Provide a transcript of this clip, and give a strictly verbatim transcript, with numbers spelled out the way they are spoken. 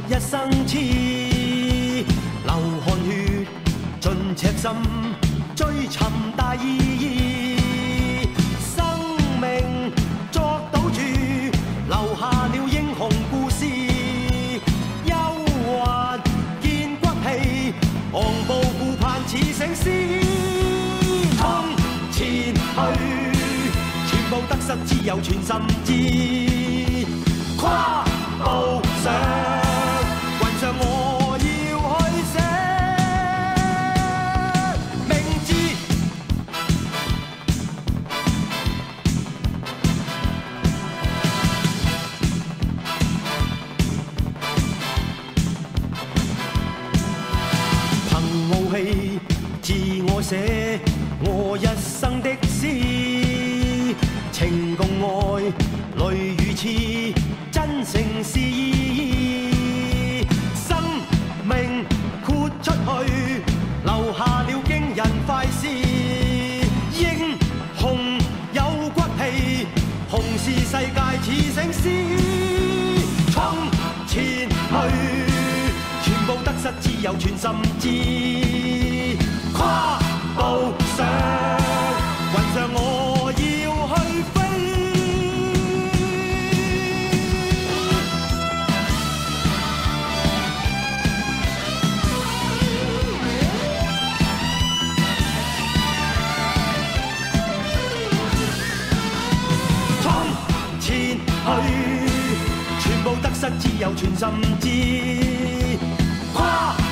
一生痴，流汗血，盡赤心，追尋大意義。生命作賭注，留下了英雄故事。憂患見骨氣，昂步顧盼似醒獅。衝前去，全部得失只有全心知。跨步上，雲上我要去寫名字。憑傲氣，自我寫我一生的詩，情共愛，淚與痴。真誠是意，生命豁出去，留下了驚人快事。英雄有骨氣，雄視世界似醒獅。衝前去，全部得失只有全心知。跨步上，雲上我要去飛。全部得失只有全心知，跨